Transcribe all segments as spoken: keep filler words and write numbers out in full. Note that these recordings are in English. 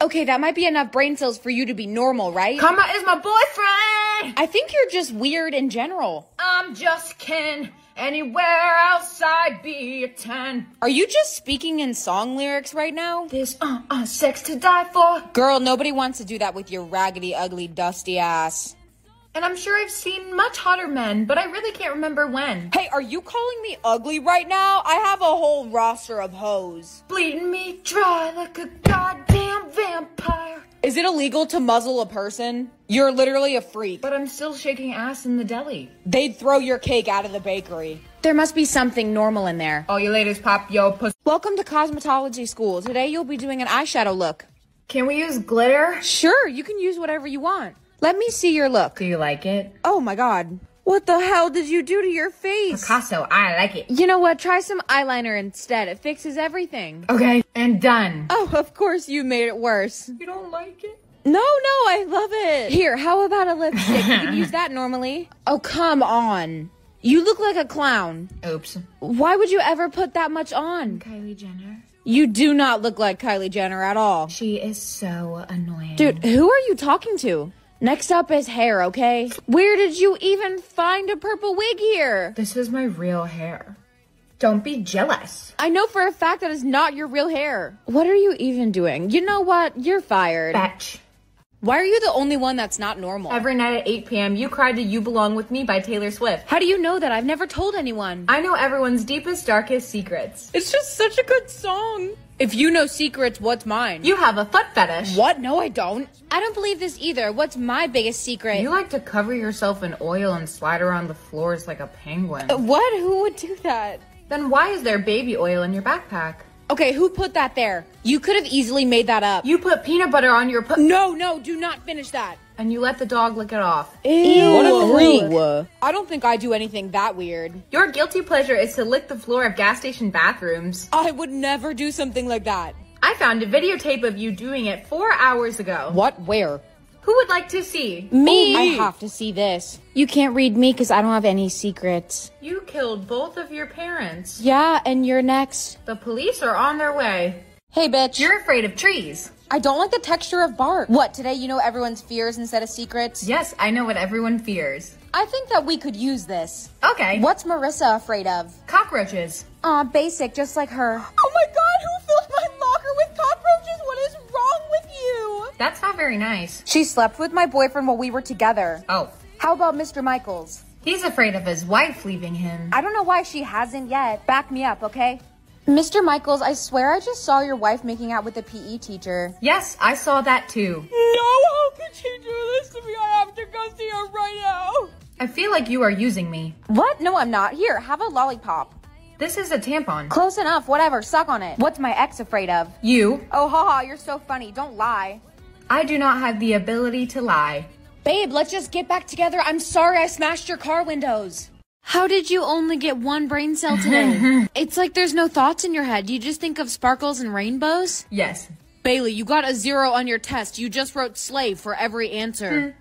Okay, that might be enough brain cells for you to be normal, right? Karma is my boyfriend! I think you're just weird in general. I'm just Ken. Anywhere else I'd be a ten. Are you just speaking in song lyrics right now? This, uh, uh, sex to die for. Girl, nobody wants to do that with your raggedy, ugly, dusty ass. And I'm sure I've seen much hotter men, but I really can't remember when. Hey, are you calling me ugly right now? I have a whole roster of hoes. Bleeding me dry like a goddamn vampire. Is it illegal to muzzle a person? You're literally a freak. But I'm still shaking ass in the deli. They'd throw your cake out of the bakery. There must be something normal in there. All you ladies pop yo pussy. Welcome to cosmetology school. Today you'll be doing an eyeshadow look. Can we use glitter? Sure, you can use whatever you want. Let me see your look. Do you like it? Oh my god. What the hell did you do to your face? Picasso, I like it. You know what? Try some eyeliner instead. It fixes everything. Okay, and done. Oh, of course you made it worse. You don't like it? No, no, I love it. Here, how about a lipstick? You can use that normally. Oh, come on. You look like a clown. Oops. Why would you ever put that much on? Kylie Jenner. You do not look like Kylie Jenner at all. She is so annoying. Dude, who are you talking to? Next up is hair, okay? Where did you even find a purple wig here? This is my real hair. Don't be jealous. I know for a fact that is not your real hair. What are you even doing? You know what? You're fired. Fetch. Why are you the only one that's not normal? Every night at eight p m you cry to You Belong With Me by Taylor Swift. How do you know that? I've never told anyone. I know everyone's deepest, darkest secrets. It's just such a good song. If you know secrets, what's mine? You have a foot fetish. What? No, I don't. I don't believe this either. What's my biggest secret? You like to cover yourself in oil and slide around the floors like a penguin. What? Who would do that? Then why is there baby oil in your backpack? Okay, who put that there? You could have easily made that up. You put peanut butter on your pu- No, no, do not finish that. And you let the dog lick it off. Ew. What a freak. I don't think I do anything that weird. Your guilty pleasure is to lick the floor of gas station bathrooms. I would never do something like that. I found a videotape of you doing it four hours ago. What? Where? Who would like to see? Me! I have to see this. You can't read me because I don't have any secrets. You killed both of your parents. Yeah, and you're next. The police are on their way. Hey, bitch. You're afraid of trees. I don't like the texture of bark. What, today you know everyone's fears instead of secrets? Yes, I know what everyone fears. I think that we could use this. Okay. What's Marissa afraid of? Cockroaches. Aw, basic, just like her. Oh my god, who filled my locker with cockroaches? What is wrong with you? That's not very nice. She slept with my boyfriend while we were together. Oh. How about Mister Michaels? He's afraid of his wife leaving him. I don't know why she hasn't yet. Back me up, okay? Mister Michaels, I swear I just saw your wife making out with the P E teacher. Yes, I saw that too. No, how could she do this to me? I have to go see her right now. I feel like you are using me. What? No, I'm not. Here, have a lollipop. This is a tampon. Close enough, whatever, suck on it. What's my ex afraid of? You. Oh, haha, you're so funny. Don't lie. I do not have the ability to lie. Babe, let's just get back together. I'm sorry I smashed your car windows. How did you only get one brain cell today? It's like there's no thoughts in your head. You just think of sparkles and rainbows? Yes. Bailey, you got a zero on your test. You just wrote slave for every answer.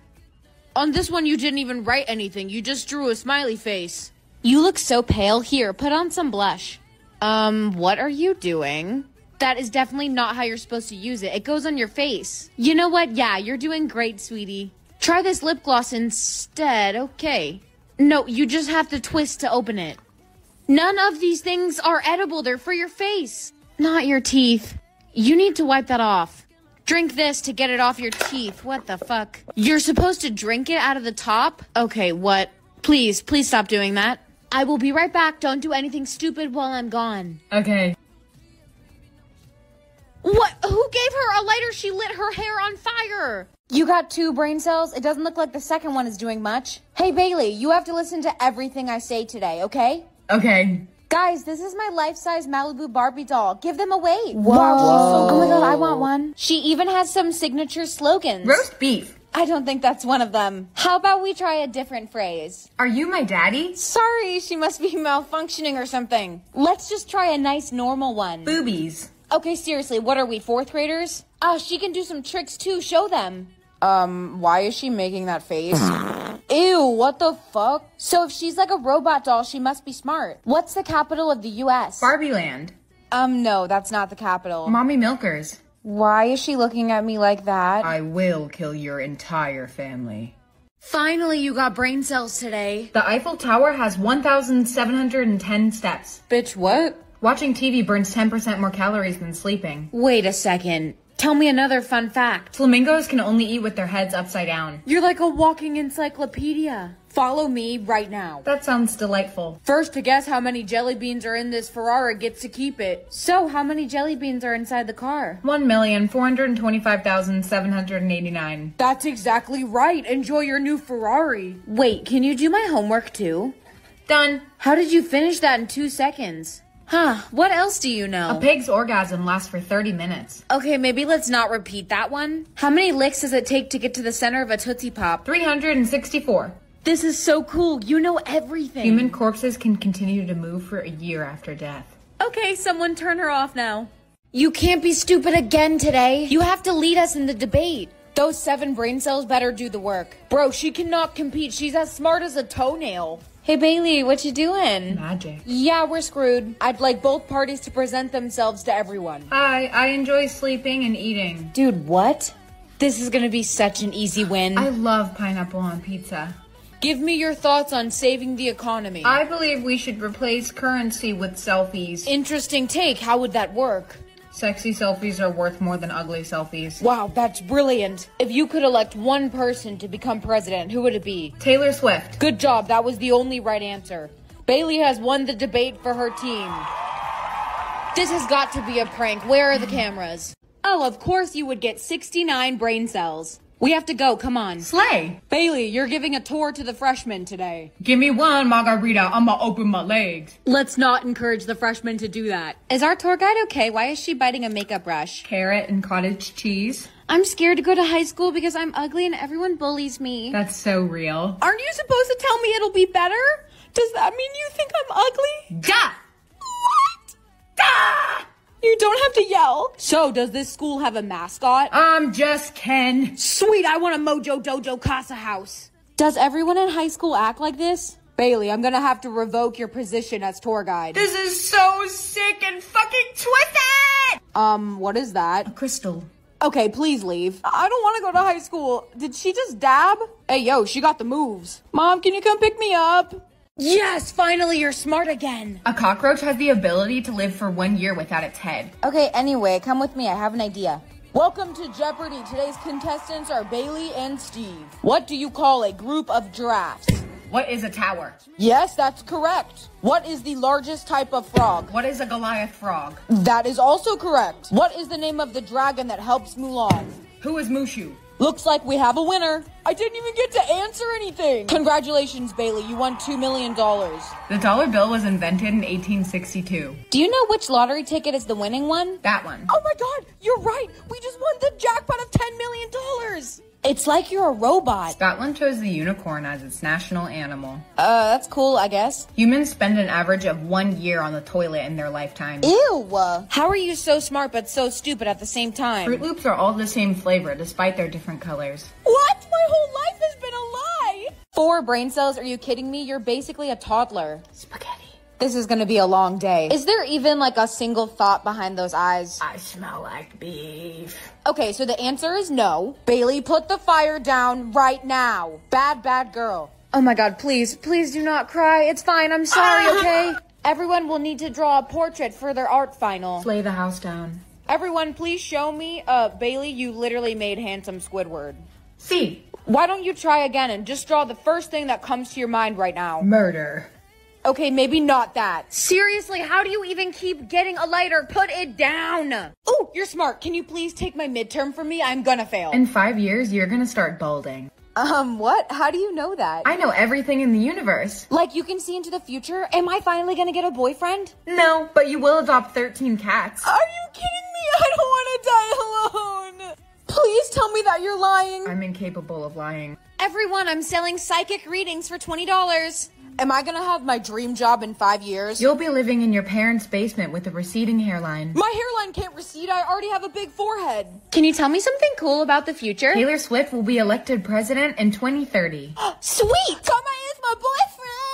On this one, you didn't even write anything. You just drew a smiley face. You look so pale. Here, put on some blush. Um, what are you doing? That is definitely not how you're supposed to use it. It goes on your face. You know what? Yeah, you're doing great, sweetie. Try this lip gloss instead. Okay. No, you just have to twist to open it. None of these things are edible. They're for your face, not your teeth. You need to wipe that off. Drink this to get it off your teeth. What the fuck? You're supposed to drink it out of the top? Okay, what? Please, please stop doing that. I will be right back. Don't do anything stupid while I'm gone. Okay. What? Who gave her a lighter? She lit her hair on fire. You got two brain cells? It doesn't look like the second one is doing much. Hey, Bailey, you have to listen to everything I say today, okay? Okay. Guys, this is my life-size Malibu Barbie doll. Give them away. Whoa. Oh my god, I want one. She even has some signature slogans. Roast beef. I don't think that's one of them. How about we try a different phrase? Are you my daddy? Sorry, she must be malfunctioning or something. Let's just try a nice normal one. Boobies. Okay, seriously, what are we, fourth graders? Oh, she can do some tricks too. Show them. Um, why is she making that face? Ew, what the fuck? So if she's like a robot doll, she must be smart. What's the capital of the U S? Barbie Land. Um, no, that's not the capital. Mommy Milkers. Why is she looking at me like that? I will kill your entire family. Finally, you got brain cells today. The Eiffel Tower has one thousand seven hundred ten steps. Bitch, what? Watching T V burns ten percent more calories than sleeping. Wait a second. Tell me another fun fact. Flamingos can only eat with their heads upside down. You're like a walking encyclopedia. Follow me right now. That sounds delightful. First to guess how many jelly beans are in this Ferrari gets to keep it. So, how many jelly beans are inside the car? one million four hundred twenty-five thousand seven hundred eighty-nine. That's exactly right. Enjoy your new Ferrari. Wait, can you do my homework too? Done. How did you finish that in two seconds? Huh, what else do you know? A pig's orgasm lasts for thirty minutes. Okay, maybe let's not repeat that one. How many licks does it take to get to the center of a Tootsie Pop? three hundred sixty-four. This is so cool. You know everything. Human corpses can continue to move for a year after death. Okay, someone turn her off now. You can't be stupid again today. You have to lead us in the debate. Those seven brain cells better do the work. Bro, she cannot compete. She's as smart as a toenail. Hey, Bailey, what you doing? Magic. Yeah, we're screwed. I'd like both parties to present themselves to everyone. Hi, I enjoy sleeping and eating. Dude, what? This is gonna be such an easy win. I love pineapple on pizza. Give me your thoughts on saving the economy. I believe we should replace currency with selfies. Interesting take. How would that work? Sexy selfies are worth more than ugly selfies. Wow, that's brilliant. If you could elect one person to become president, who would it be? Taylor Swift. Good job. That was the only right answer. Bailey has won the debate for her team. This has got to be a prank. Where are the cameras? Oh, of course you would get sixty-nine brain cells. We have to go. Come on. Slay. Bailey, you're giving a tour to the freshmen today. Give me one margarita. I'ma open my legs. Let's not encourage the freshmen to do that. Is our tour guide okay? Why is she biting a makeup brush? Carrot and cottage cheese. I'm scared to go to high school because I'm ugly and everyone bullies me. That's so real. Aren't you supposed to tell me it'll be better? Does that mean you think I'm ugly? Da! What? Da! You don't have to yell. So, does this school have a mascot? I'm just Ken. Sweet, I want a Mojo Dojo Casa house. Does everyone in high school act like this? Bailey, I'm gonna have to revoke your position as tour guide. This is so sick and fucking twisted! Um, what is that? A crystal. Okay, please leave. I don't want to go to high school. Did she just dab? Hey, yo, she got the moves. Mom, can you come pick me up? Yes, finally you're smart again. A cockroach has the ability to live for one year without its head. Okay, anyway, come with me. I have an idea. Welcome to Jeopardy! Today's contestants are Bailey and Steve. What do you call a group of giraffes? What is a tower? Yes, that's correct. What is the largest type of frog? What is a Goliath frog? That is also correct. What is the name of the dragon that helps Mulan? Who is Mushu? Looks like we have a winner. I didn't even get to answer anything. Congratulations, Bailey. You won two million dollars. The dollar bill was invented in eighteen sixty-two. Do you know which lottery ticket is the winning one? That one. Oh my god, you're right. We just won the jackpot of ten million dollars. It's like you're a robot. Scotland chose the unicorn as its national animal. Uh, that's cool, I guess. Humans spend an average of one year on the toilet in their lifetime. Ew! How are you so smart but so stupid at the same time? Fruit Loops are all the same flavor, despite their different colors. What? My whole life has been a lie! Four brain cells? Are you kidding me? You're basically a toddler. Spaghetti. This is gonna be a long day. Is there even like a single thought behind those eyes? I smell like beef. Okay, so the answer is no. Bailey, put the fire down right now. Bad, bad girl. Oh my god, please, please do not cry. It's fine, I'm sorry, okay? Everyone will need to draw a portrait for their art final. Lay the house down. Everyone, please show me. Uh, Bailey, you literally made handsome Squidward. See. Why don't you try again and just draw the first thing that comes to your mind right now? Murder. Okay, maybe not that. Seriously, how do you even keep getting a lighter? Put it down. Oh, you're smart. Can you please take my midterm for me? I'm gonna fail. In five years, you're gonna start balding. Um, what? How do you know that? I know everything in the universe. Like you can see into the future? Am I finally gonna get a boyfriend? No, but you will adopt thirteen cats. Are you kidding me? I don't want to die alone. Please tell me that you're lying. I'm incapable of lying. Everyone, I'm selling psychic readings for twenty dollars. Am I gonna have my dream job in five years? You'll be living in your parents' basement with a receding hairline. My hairline can't recede. I already have a big forehead. Can you tell me something cool about the future? Taylor Swift will be elected president in twenty thirty. Sweet! Kama is my boyfriend!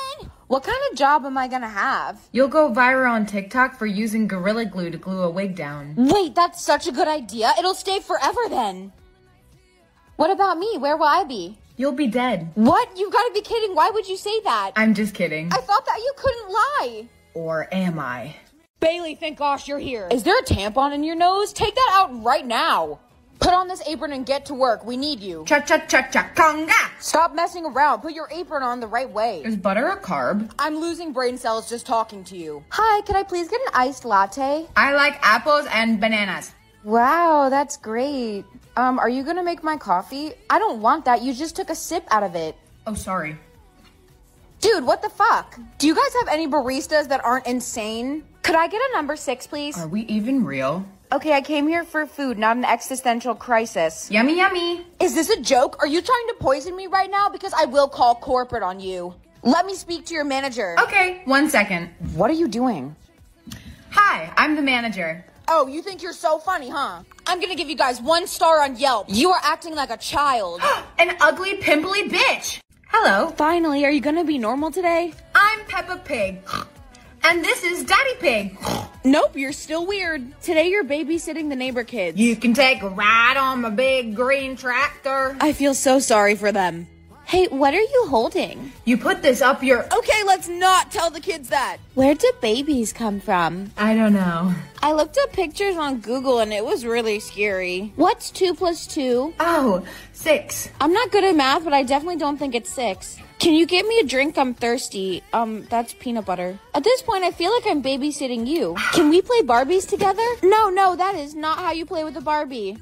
What kind of job am I gonna have? You'll go viral on TikTok for using Gorilla Glue to glue a wig down. Wait, that's such a good idea. It'll stay forever then. What about me? Where will I be? You'll be dead. What? You gotta be kidding. Why would you say that? I'm just kidding. I thought that you couldn't lie. Or am I? Bailey, thank gosh you're here. Is there a tampon in your nose? Take that out right now. Put on this apron and get to work. We need you. Cha-cha-cha-cha-conga! Stop messing around. Put your apron on the right way. Is butter a carb? I'm losing brain cells just talking to you. Hi, could I please get an iced latte? I like apples and bananas. Wow, that's great. Um, are you gonna make my coffee? I don't want that. You just took a sip out of it. Oh, sorry. Dude, what the fuck? Do you guys have any baristas that aren't insane? Could I get a number six, please? Are we even real? Okay, I came here for food, not an existential crisis. Yummy, yummy. Is this a joke? Are you trying to poison me right now? Because I will call corporate on you. Let me speak to your manager. Okay, one second. What are you doing? Hi, I'm the manager. Oh, you think you're so funny, huh? I'm gonna give you guys one star on Yelp. You are acting like a child. An ugly, pimply bitch. Hello. Finally, are you gonna be normal today? I'm Peppa Pig. And this is Daddy Pig. Nope, you're still weird. Today you're babysitting the neighbor kids. You can take a ride on my big green tractor. I feel so sorry for them. Hey, what are you holding? You put this up your... Okay, let's not tell the kids that. Where do babies come from? I don't know. I looked up pictures on Google and it was really scary. What's two plus two? Oh, six. I'm not good at math, but I definitely don't think it's six. Can you get me a drink? I'm thirsty. Um, that's peanut butter. At this point, I feel like I'm babysitting you. Can we play Barbies together? No, no, that is not how you play with a Barbie.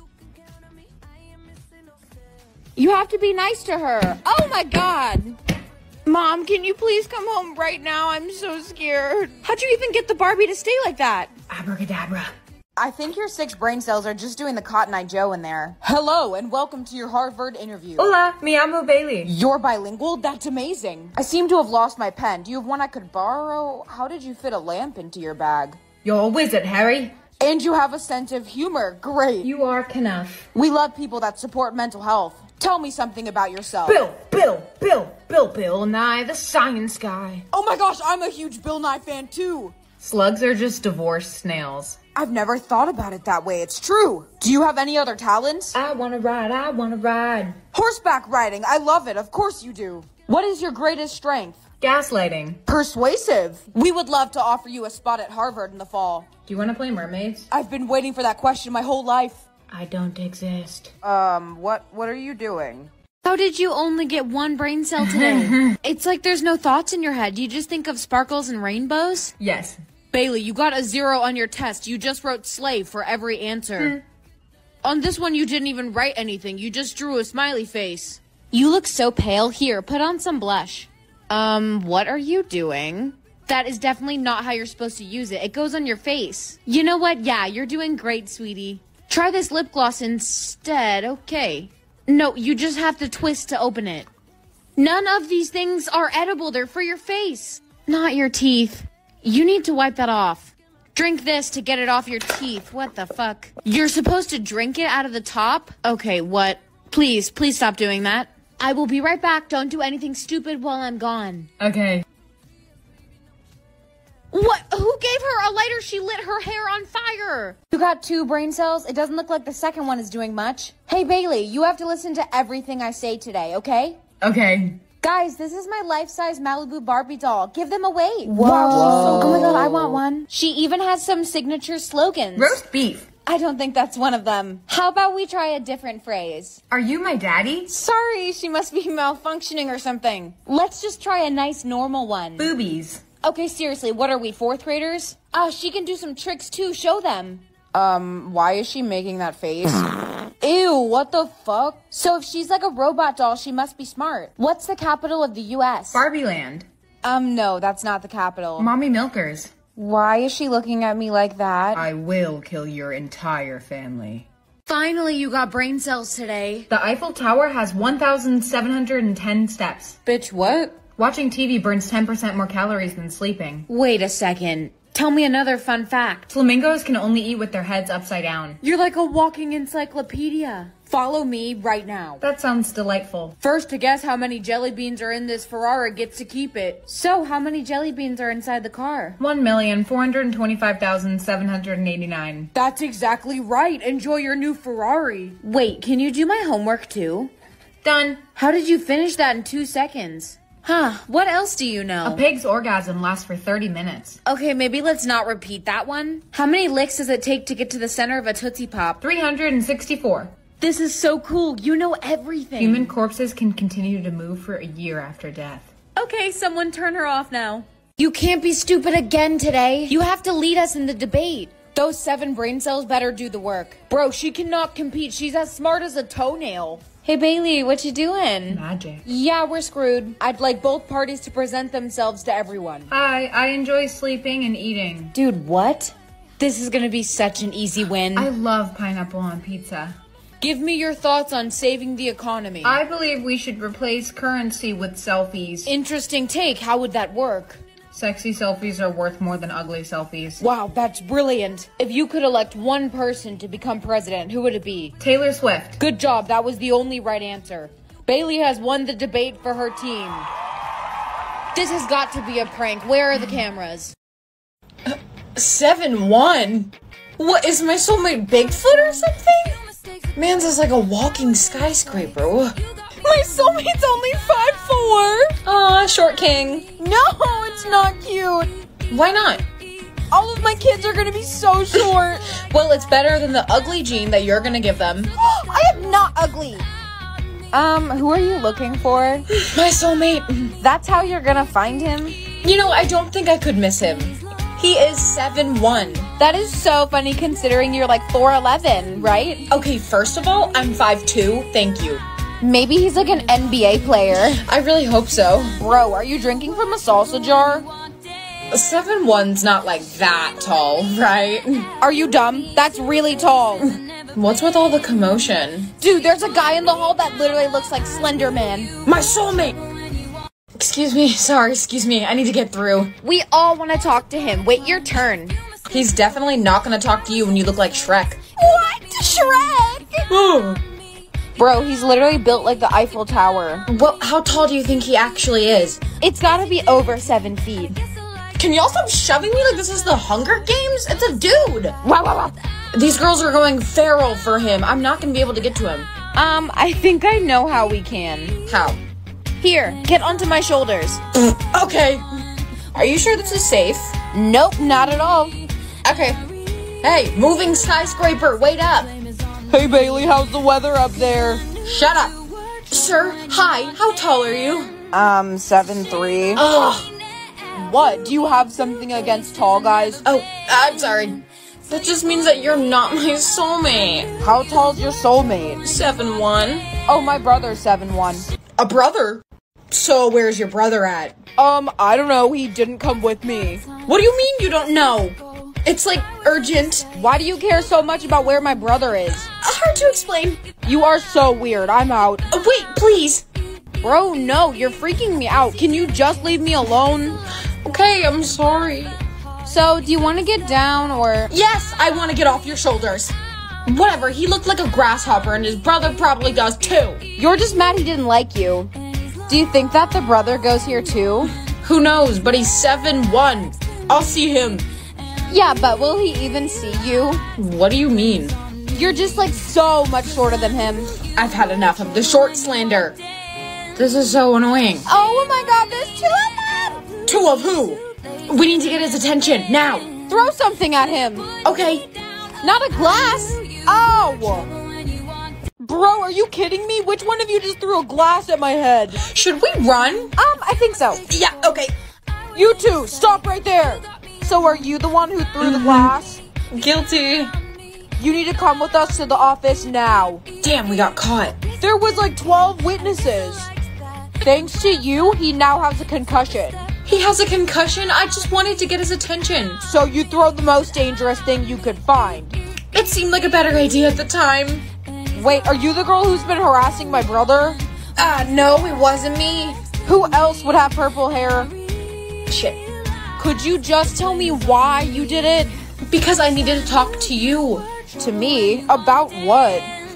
You have to be nice to her. Oh my God. Mom, can you please come home right now? I'm so scared. How'd you even get the Barbie to stay like that? Abracadabra. I think your six brain cells are just doing the Cotton Eye Joe in there. Hello, and welcome to your Harvard interview. Hola, me llamo Bailey. You're bilingual? That's amazing. I seem to have lost my pen. Do you have one I could borrow? How did you fit a lamp into your bag? You're a wizard, Harry. And you have a sense of humor. Great. You are Knuff. We love people that support mental health. Tell me something about yourself. Bill, Bill, Bill, Bill, Bill Nye, the science guy. Oh my gosh, I'm a huge Bill Nye fan too. Slugs are just divorced snails. I've never thought about it that way. It's true. Do you have any other talents? I wanna ride, I wanna ride. Horseback riding. I love it. Of course you do. What is your greatest strength? Gaslighting. Persuasive. We would love to offer you a spot at Harvard in the fall. Do you wanna play mermaids? I've been waiting for that question my whole life. I don't exist. Um, what, what are you doing? How did you only get one brain cell today? It's like there's no thoughts in your head. You just think of sparkles and rainbows? Yes. Bailey, you got a zero on your test. You just wrote slave for every answer. On this one, you didn't even write anything. You just drew a smiley face. You look so pale. Here, put on some blush. Um, what are you doing? That is definitely not how you're supposed to use it. It goes on your face. You know what? Yeah, you're doing great, sweetie. Try this lip gloss instead. Okay. No, you just have to twist to open it. None of these things are edible. They're for your face, not your teeth. You need to wipe that off. Drink this to get it off your teeth. What the fuck? You're supposed to drink it out of the top? Okay, what? Please, please stop doing that. I will be right back. Don't do anything stupid while I'm gone. Okay. What? Who gave her a lighter? She lit her hair on fire. You got two brain cells? It doesn't look like the second one is doing much. Hey, Bailey, you have to listen to everything I say today, okay? Okay. Guys, this is my life-size Malibu Barbie doll. Give them away. Whoa. Wow. Oh my God, I want one. She even has some signature slogans. Roast beef. I don't think that's one of them. How about we try a different phrase? Are you my daddy? Sorry, she must be malfunctioning or something. Let's just try a nice normal one. Boobies. Okay, seriously, what are we, fourth graders? Oh, she can do some tricks too. Show them. Um, why is she making that face? Ew, what the fuck? So if she's like a robot doll, she must be smart. What's the capital of the U S? Barbie Land. Um, no, that's not the capital. Mommy Milkers. Why is she looking at me like that? I will kill your entire family. Finally, you got brain cells today. The Eiffel Tower has one thousand seven hundred ten steps. Bitch, what? Watching T V burns ten percent more calories than sleeping. Wait a second. Tell me another fun fact. Flamingos can only eat with their heads upside down. You're like a walking encyclopedia. Follow me right now. That sounds delightful. First to guess how many jelly beans are in this Ferrari gets to keep it. So, how many jelly beans are inside the car? one million four hundred twenty-five thousand seven hundred eighty-nine. That's exactly right. Enjoy your new Ferrari. Wait, can you do my homework too? Done. How did you finish that in two seconds? Huh, what else do you know? A pig's orgasm lasts for thirty minutes. Okay, maybe let's not repeat that one. How many licks does it take to get to the center of a Tootsie Pop? three hundred sixty-four. This is so cool. You know everything. Human corpses can continue to move for a year after death. Okay, someone turn her off now. You can't be stupid again today. You have to lead us in the debate. Those seven brain cells better do the work. Bro, she cannot compete. She's as smart as a toenail. Hey, Bailey, what you doing? Magic. Yeah, we're screwed. I'd like both parties to present themselves to everyone. Hi, I enjoy sleeping and eating. Dude, what? This is gonna be such an easy win. I love pineapple on pizza. Give me your thoughts on saving the economy. I believe we should replace currency with selfies. Interesting take. How would that work? Sexy selfies are worth more than ugly selfies. Wow, that's brilliant. If you could elect one person to become president, who would it be? Taylor Swift. Good job. That was the only right answer. Bailey has won the debate for her team. This has got to be a prank. Where are the cameras? seven one? What, is my soulmate Bigfoot or something? Man's is like a walking skyscraper. My soulmate's only five four. Aw, short king. No, it's not cute. Why not? All of my kids are gonna be so short. Well, it's better than the ugly gene that you're gonna give them. I am not ugly. Um, who are you looking for? My soulmate. That's how you're gonna find him? You know, I don't think I could miss him. He is seven one. That is so funny considering you're like four eleven, right? Okay, first of all, I'm five two. Thank you. Maybe he's like an N B A player. I really hope so. Bro, are you drinking from a salsa jar? seven one's not like that tall, right? Are you dumb? That's really tall. What's with all the commotion? Dude, there's a guy in the hall that literally looks like Slender Man. My soulmate! Excuse me, sorry, excuse me, I need to get through. We all want to talk to him. Wait your turn. He's definitely not gonna talk to you when you look like Shrek. What? Shrek? Oh. Bro, he's literally built like the Eiffel Tower. Well, how tall do you think he actually is? It's gotta be over seven feet. Can y'all stop shoving me like this is the Hunger Games? It's a dude! Wow, wow, wow. These girls are going feral for him. I'm not gonna be able to get to him. Um, I think I know how we can. How? Here, get onto my shoulders. Okay. Are you sure this is safe? Nope, not at all. Okay. Hey, moving skyscraper, wait up. Hey, Bailey, how's the weather up there? Shut up. Sir, hi, how tall are you? Um, seven three. Ugh. What? Do you have something against tall guys? Oh, I'm sorry. That just means that you're not my soulmate. How tall's your soulmate? seven one. Oh, my brother's seven one. A brother? So where's your brother at? Um, I don't know. He didn't come with me. What do you mean you don't know? It's like urgent. Why do you care so much about where my brother is? Hard to explain. You are so weird. I'm out. Uh, wait, please. Bro, no, you're freaking me out. Can you just leave me alone? Okay, I'm sorry. So, do you want to get down or? Yes, I want to get off your shoulders. Whatever, he looked like a grasshopper and his brother probably does too. You're just mad he didn't like you. Do you think that the brother goes here too? Who knows, but he's seven one. I'll see him. Yeah, but will he even see you? What do you mean? You're just like so much shorter than him. I've had enough of the short slander. This is so annoying. Oh my god, there's two of them! Two of who? We need to get his attention, now. Throw something at him. Okay. Not a glass. Ow! Bro, are you kidding me? Which one of you just threw a glass at my head? Should we run? Um, I think so. Yeah, okay. You two, stop right there. So are you the one who threw the glass? Guilty. You need to come with us to the office now. Damn, we got caught. There was like twelve witnesses. Thanks to you, he now has a concussion. He has a concussion? I just wanted to get his attention. So you throw the most dangerous thing you could find. It seemed like a better idea at the time. Wait, are you the girl who's been harassing my brother? Ah, uh, no, it wasn't me. Who else would have purple hair? Shit. Could you just tell me why you did it? Because I needed to talk to you. To me? About what?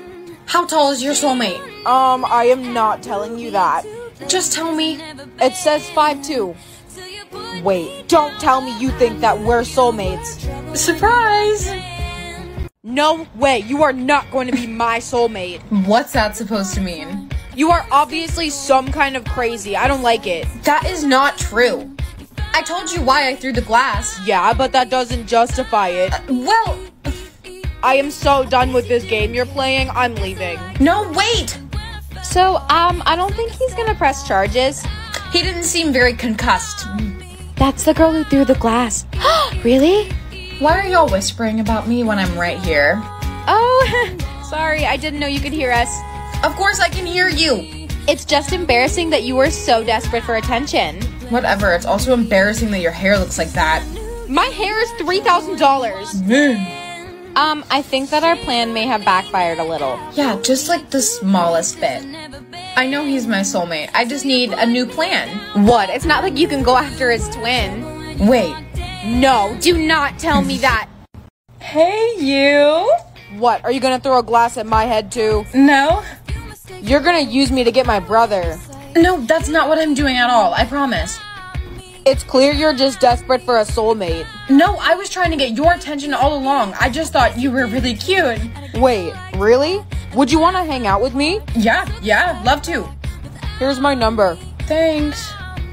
How tall is your soulmate? Um, I am not telling you that. Just tell me. It says five two. Wait, don't tell me you think that we're soulmates. Surprise! No way, you are not going to be my soulmate. What's that supposed to mean? You are obviously some kind of crazy. I don't like it. That is not true. I told you why I threw the glass. Yeah, but that doesn't justify it. Uh, well... I am so done with this game you're playing. I'm leaving. No, wait! So, um, I don't think he's gonna press charges. He didn't seem very concussed. That's the girl who threw the glass. Really? Why are y'all whispering about me when I'm right here? Oh, sorry, I didn't know you could hear us. Of course I can hear you. It's just embarrassing that you were so desperate for attention. Whatever, it's also embarrassing that your hair looks like that. My hair is three thousand dollars. Um, I think that our plan may have backfired a little. Yeah, just like the smallest bit. I know he's my soulmate. I just need a new plan. What? It's not like you can go after his twin. Wait. No, do not tell me that. Hey, you. What, are you gonna throw a glass at my head too? No. You're gonna use me to get my brother. No, that's not what I'm doing at all. I promise. It's clear you're just desperate for a soulmate. No, I was trying to get your attention all along. I just thought you were really cute. Wait, really? Would you want to hang out with me? Yeah, yeah, love to. Here's my number. Thanks.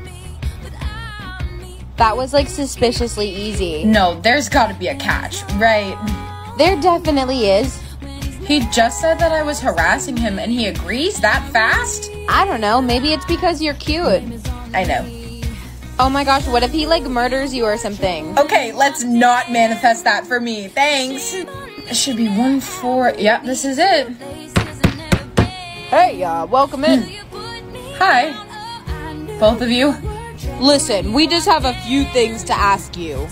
That was like suspiciously easy. No, there's gotta be a catch, right? There definitely is. He just said that I was harassing him and he agrees that fast? I don't know, maybe it's because you're cute. I know. Oh my gosh, what if he like murders you or something? Okay, let's not manifest that for me. Thanks. It should be one four. Yep, this is it. Hey, uh, welcome in. Hi. Both of you. Listen, we just have a few things to ask you.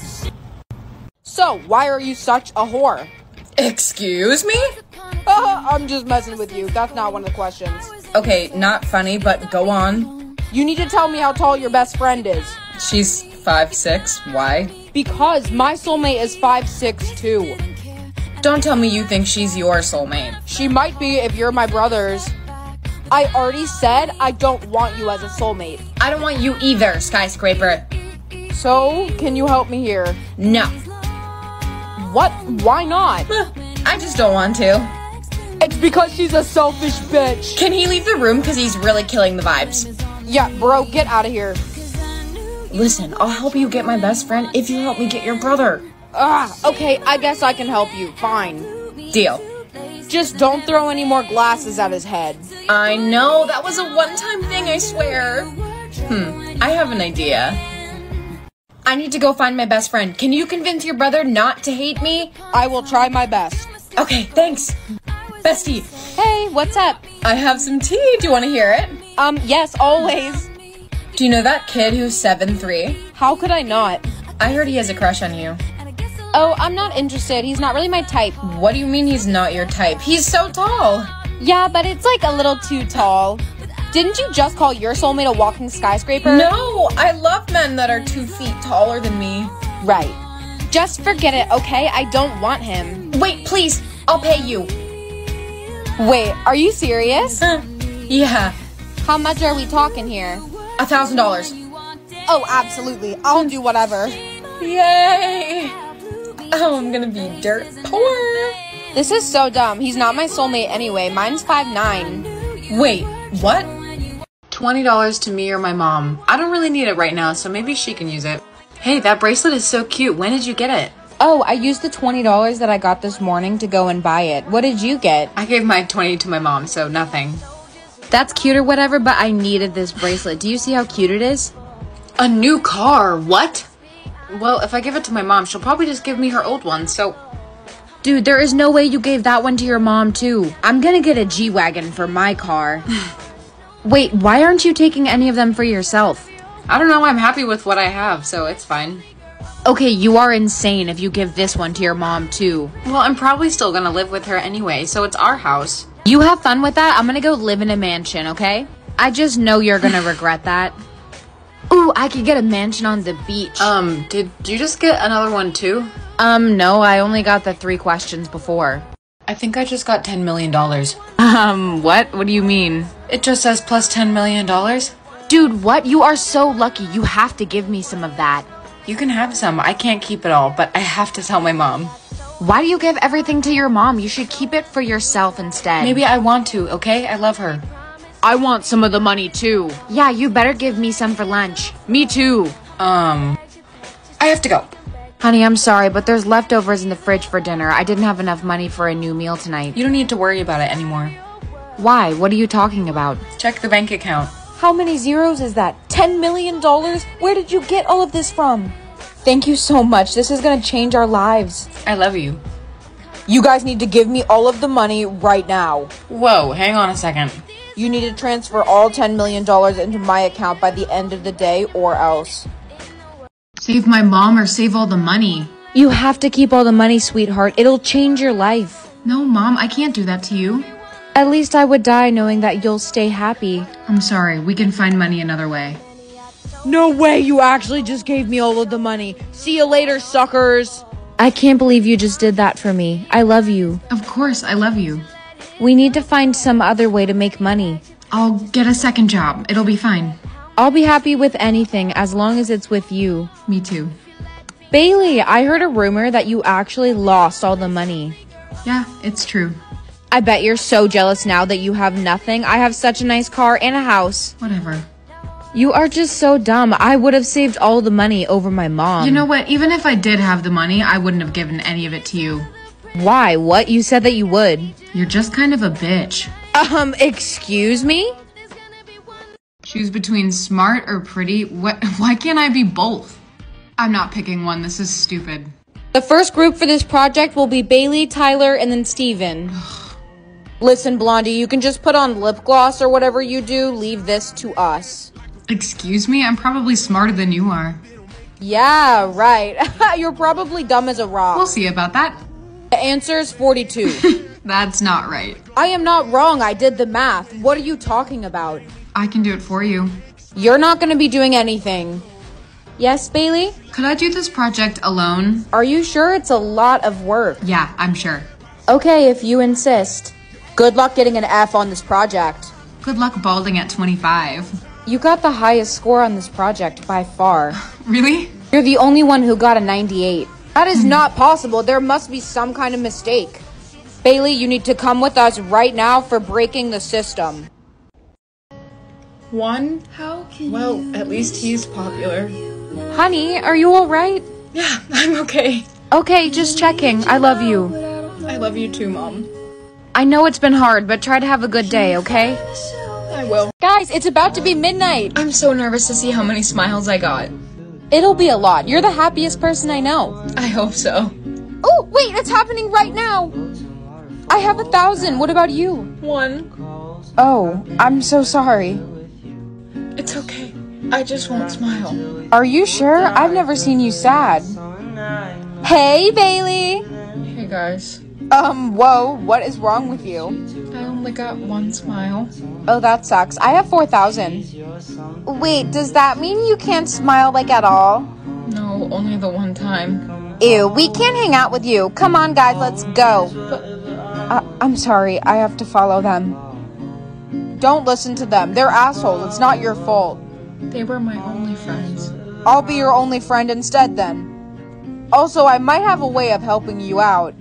So, why are you such a whore? Excuse me? Uh, I'm just messing with you. That's not one of the questions. Okay, not funny, but go on. You need to tell me how tall your best friend is. She's five six. Why? Because my soulmate is five six too. Don't tell me you think she's your soulmate. She might be if you're my brother's. I already said I don't want you as a soulmate. I don't want you either, Skyscraper. So, can you help me here? No. What? Why not? I just don't want to. It's because she's a selfish bitch. Can he leave the room because he's really killing the vibes? Yeah, bro, get out of here. Listen, I'll help you get my best friend if you help me get your brother. Ah, okay, I guess I can help you. Fine. Deal. Just don't throw any more glasses at his head. I know, that was a one-time thing, I swear. Hmm, I have an idea. I need to go find my best friend. Can you convince your brother not to hate me? I will try my best. Okay, thanks. Bestie. Hey, what's up? I have some tea. Do you want to hear it? Um, yes, always. Do you know that kid who's seven three? How could I not? I heard he has a crush on you. Oh, I'm not interested. He's not really my type. What do you mean he's not your type? He's so tall. Yeah, but it's like a little too tall. Didn't you just call your soulmate a walking skyscraper? No, I love men that are two feet taller than me. Right. Just forget it, okay? I don't want him. Wait, please. I'll pay you. Wait, are you serious? Yeah. How much are we talking here? A thousand dollars. Oh, absolutely. I'll do whatever. Yay. Oh, I'm gonna be dirt poor. This is so dumb. He's not my soulmate anyway. Mine's five nine. Wait, what? twenty dollars to me or my mom. I don't really need it right now, so maybe she can use it. Hey, that bracelet is so cute. When did you get it? Oh, I used the twenty dollars that I got this morning to go and buy it. What did you get? I gave my twenty to my mom, so nothing. That's cute or whatever, but I needed this bracelet. Do you see how cute it is? A new car? What? Well, if I give it to my mom, she'll probably just give me her old one, so... Dude, there is no way you gave that one to your mom, too. I'm gonna get a G-Wagon for my car. Wait, why aren't you taking any of them for yourself? I don't know, I'm happy with what I have, so it's fine. Okay, you are insane if you give this one to your mom, too. Well, I'm probably still gonna live with her anyway, so it's our house. You have fun with that. I'm gonna go live in a mansion, okay? I just know you're gonna regret that. Ooh, I could get a mansion on the beach. Um, did you just get another one too? Um, no, I only got the three questions before. I think I just got ten million dollars. Um, what? What do you mean? It just says plus ten million dollars. Dude, what? You are so lucky. You have to give me some of that. You can have some. I can't keep it all, but I have to tell my mom. Why do you give everything to your mom? You should keep it for yourself instead. Maybe I want to, okay? I love her. I want some of the money too. Yeah, you better give me some for lunch. Me too. Um, I have to go. Honey, I'm sorry, but there's leftovers in the fridge for dinner. I didn't have enough money for a new meal tonight. You don't need to worry about it anymore. Why? What are you talking about? Check the bank account. How many zeros is that? ten million dollars? Where did you get all of this from? Thank you so much. This is gonna change our lives. I love you. You guys need to give me all of the money right now. Whoa, hang on a second. You need to transfer all ten million dollars into my account by the end of the day or else. Save my mom or save all the money. You have to keep all the money, sweetheart. It'll change your life. No, Mom, I can't do that to you. At least I would die knowing that you'll stay happy. I'm sorry, we can find money another way. No way, you actually just gave me all of the money. See you later, suckers. I can't believe you just did that for me. I love you. Of course, I love you. We need to find some other way to make money. I'll get a second job. It'll be fine. I'll be happy with anything as long as it's with you. Me too. Bailey, I heard a rumor that you actually lost all the money. Yeah, it's true. I bet you're so jealous now that you have nothing. I have such a nice car and a house. Whatever. You are just so dumb. I would have saved all the money over my mom. You know what? Even if I did have the money, I wouldn't have given any of it to you. Why? What? You said that you would. You're just kind of a bitch. Um, excuse me? Choose between smart or pretty. What? Why can't I be both? I'm not picking one. This is stupid. The first group for this project will be Bailey, Tyler, and then Steven. Listen, Blondie, you can just put on lip gloss or whatever you do. Leave this to us. Excuse me? I'm probably smarter than you are. Yeah, right. You're probably dumb as a rock. We'll see about that. The answer is forty-two. That's not right. I am not wrong. I did the math. What are you talking about? I can do it for you. You're not going to be doing anything. Yes, Bailey? Could I do this project alone? Are you sure? It's a lot of work. Yeah, I'm sure. Okay, if you insist. Good luck getting an F on this project. Good luck balding at twenty-five. You got the highest score on this project by far. Really? You're the only one who got a ninety-eight. That is not possible. There must be some kind of mistake. Bailey, you need to come with us right now for breaking the system. One? How can Well, at least he's popular. Honey, are you alright? Yeah, I'm okay. Okay, just checking. I love you. I love you too, Mom. I know it's been hard, but try to have a good day, okay? I will. Guys, it's about to be midnight. I'm so nervous to see how many smiles I got. It'll be a lot. You're the happiest person I know. I hope so. Oh, wait, it's happening right now. I have a thousand. What about you? One. Oh, I'm so sorry. It's okay. I just won't smile. Are you sure? I've never seen you sad. Hey, Bailey. Hey, guys. Um, whoa, what is wrong with you? I only got one smile. Oh, that sucks. I have four thousand. Wait, does that mean you can't smile, like, at all? No, only the one time. Ew, we can't hang out with you. Come on, guys, let's go. Uh, I'm sorry, I have to follow them. Don't listen to them. They're assholes. It's not your fault. They were my only friends. I'll be your only friend instead, then. Also, I might have a way of helping you out.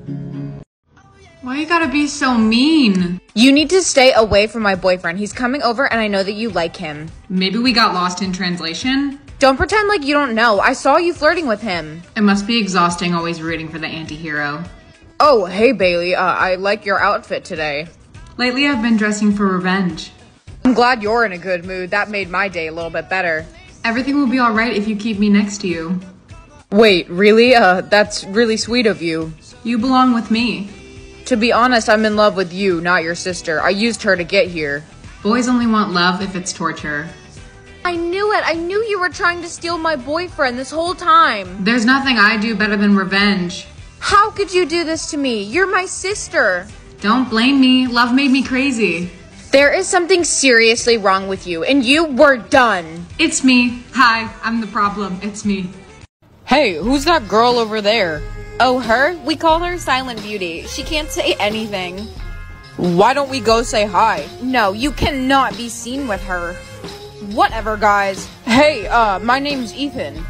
Why you gotta be so mean? You need to stay away from my boyfriend. He's coming over and I know that you like him. Maybe we got lost in translation? Don't pretend like you don't know. I saw you flirting with him. It must be exhausting always rooting for the anti-hero. Oh, hey, Bailey. Uh, I like your outfit today. Lately I've been dressing for revenge. I'm glad you're in a good mood. That made my day a little bit better. Everything will be alright if you keep me next to you. Wait, really? Uh, that's really sweet of you. You belong with me. To be honest, I'm in love with you, not your sister. I used her to get here. Boys only want love if it's torture. I knew it. I knew you were trying to steal my boyfriend this whole time. There's nothing I do better than revenge. How could you do this to me? You're my sister. Don't blame me. Love made me crazy. There is something seriously wrong with you, and you were done. It's me. Hi, I'm the problem. It's me. Hey, who's that girl over there? Oh, her? We call her Silent Beauty. She can't say anything. Why don't we go say hi? No, you cannot be seen with her. Whatever, guys. Hey, uh, my name's Ethan.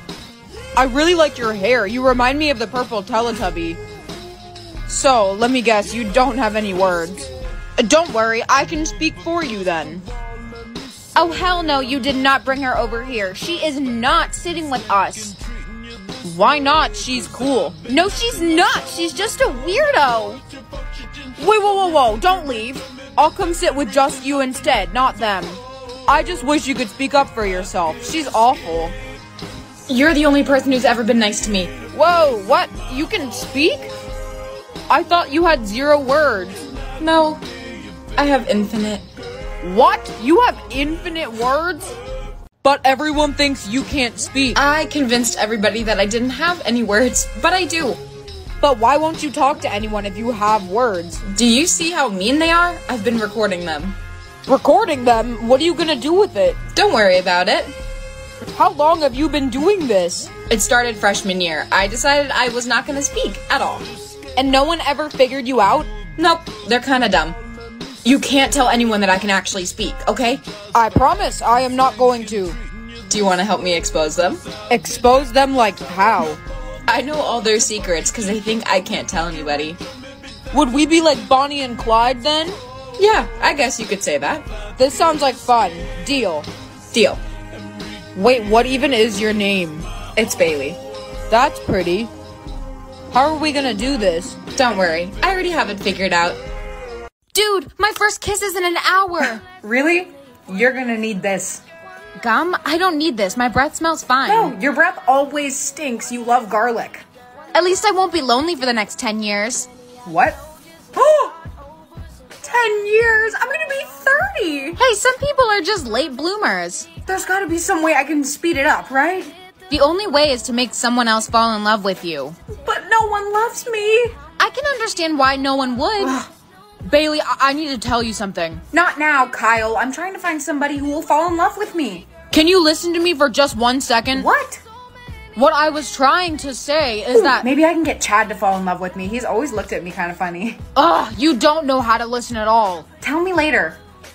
I really like your hair. You remind me of the purple Teletubby. So, let me guess, you don't have any words. Uh, don't worry, I can speak for you then. Oh, hell no, you did not bring her over here. She is not sitting with us. Why not? She's cool. No, she's not. She's just a weirdo. Wait, whoa, whoa, whoa, don't leave. I'll come sit with just you instead, not them. I just wish you could speak up for yourself. She's awful. You're the only person who's ever been nice to me. Whoa, what? You can speak? I thought you had zero words. No, I have infinite. What? You have infinite words? But everyone thinks you can't speak. I convinced everybody that I didn't have any words, but I do. But why won't you talk to anyone if you have words? Do you see how mean they are? I've been recording them. Recording them? What are you gonna do with it? Don't worry about it. How long have you been doing this? It started freshman year. I decided I was not gonna speak at all. And no one ever figured you out? Nope, they're kinda dumb. You can't tell anyone that I can actually speak, okay? I promise I am not going to. Do you want to help me expose them? Expose them like how? I know all their secrets because they think I can't tell anybody. Would we be like Bonnie and Clyde then? Yeah, I guess you could say that. This sounds like fun. Deal. Deal. Wait, what even is your name? It's Bailey. That's pretty. How are we gonna do this? Don't worry, I already have it figured out. Dude, my first kiss is in an hour. Really? You're gonna need this. Gum? I don't need this. My breath smells fine. No, your breath always stinks. You love garlic. At least I won't be lonely for the next ten years. What? Oh! Ten years? I'm gonna be thirty! Hey, some people are just late bloomers. There's gotta be some way I can speed it up, right? The only way is to make someone else fall in love with you. But no one loves me. I can understand why no one would. Bailey, I-, I need to tell you something. Not now, Kyle. I'm trying to find somebody who will fall in love with me. Can you listen to me for just one second? What? What I was trying to say is Ooh, that... Maybe I can get Chad to fall in love with me. He's always looked at me kind of funny. Ugh, you don't know how to listen at all. Tell me later.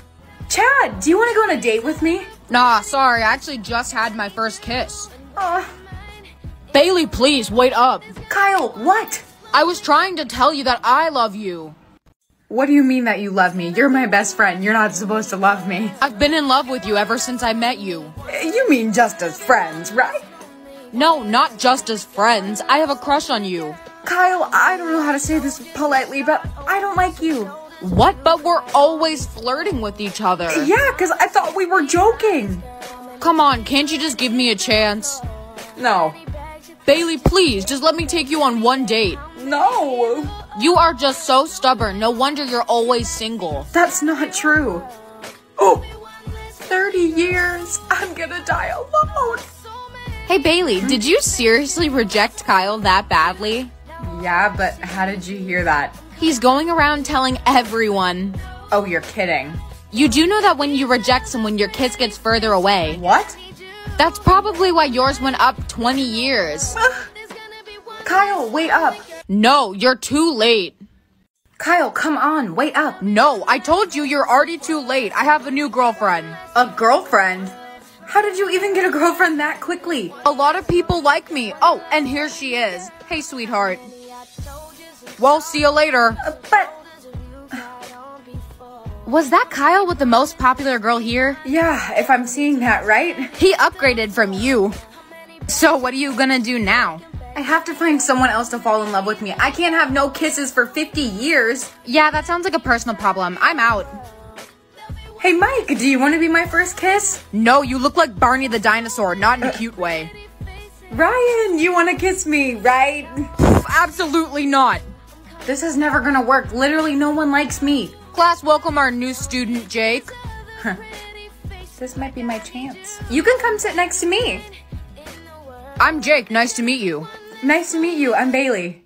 Chad, do you want to go on a date with me? Nah, sorry. I actually just had my first kiss. Uh, Bailey, please, wait up. Kyle, what? I was trying to tell you that I love you. What do you mean that you love me? You're my best friend. You're not supposed to love me. I've been in love with you ever since I met you. You mean just as friends, right? No, not just as friends. I have a crush on you. Kyle, I don't know how to say this politely, but I don't like you. What? But we're always flirting with each other. Yeah, because I thought we were joking. Come on, can't you just give me a chance? No. Bailey, please, just let me take you on one date. No. You are just so stubborn. No wonder you're always single. That's not true. Oh, thirty years. I'm gonna die alone. Hey, Bailey, did you seriously reject Kyle that badly? Yeah, but how did you hear that? He's going around telling everyone. Oh, you're kidding. You do know that when you reject someone, your kiss gets further away. What? That's probably why yours went up twenty years. Kyle, wait up. No, you're too late. Kyle, come on, wait up. No, I told you you're already too late. I have a new girlfriend. A girlfriend? How did you even get a girlfriend that quickly? A lot of people like me. Oh, and here she is. Hey, sweetheart. Well, see you later. Uh, but... Was that Kyle with the most popular girl here? Yeah, if I'm seeing that right. He upgraded from you. So what are you gonna do now? I have to find someone else to fall in love with me. I can't have no kisses for fifty years. Yeah, that sounds like a personal problem. I'm out. Hey, Mike, do you want to be my first kiss? No, you look like Barney the dinosaur, not in a cute way. Ryan, you want to kiss me, right? Absolutely not. This is never gonna work. Literally, no one likes me. Class, welcome our new student, Jake. This might be my chance. You can come sit next to me. I'm Jake. Nice to meet you. Nice to meet you. I'm Bailey.